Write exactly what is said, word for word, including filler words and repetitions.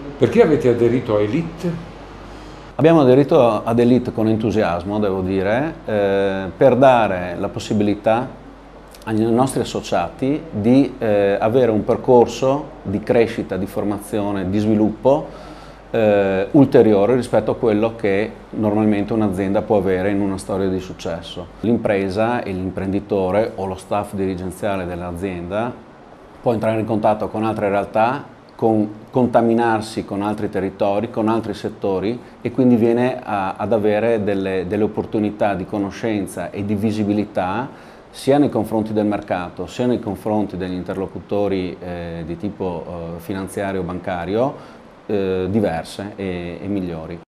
Perché avete aderito a Elite? Abbiamo aderito ad Elite con entusiasmo, devo dire, eh, per dare la possibilità ai nostri associati di eh, avere un percorso di crescita, di formazione, di sviluppo eh, ulteriore rispetto a quello che normalmente un'azienda può avere in una storia di successo. L'impresa e l'imprenditore o lo staff dirigenziale dell'azienda può entrare in contatto con altre realtà, con, contaminarsi con altri territori, con altri settori e quindi viene a, ad avere delle, delle opportunità di conoscenza e di visibilità sia nei confronti del mercato, sia nei confronti degli interlocutori eh, di tipo eh, finanziario o bancario, eh, diverse e, e migliori.